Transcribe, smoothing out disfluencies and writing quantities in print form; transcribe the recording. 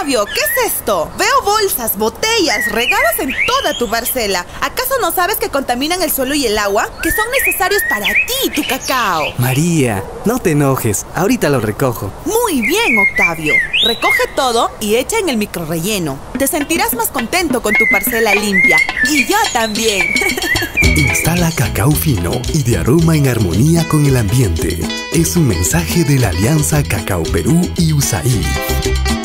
Octavio, ¿qué es esto? Veo bolsas, botellas, regadas en toda tu parcela. ¿Acaso no sabes que contaminan el suelo y el agua? Que son necesarios para ti y tu cacao. María, no te enojes, ahorita lo recojo. Muy bien, Octavio. Recoge todo y echa en el microrrelleno. Te sentirás más contento con tu parcela limpia. Y yo también. Instala cacao fino y de aroma en armonía con el ambiente. Es un mensaje de la Alianza Cacao Perú y USAID.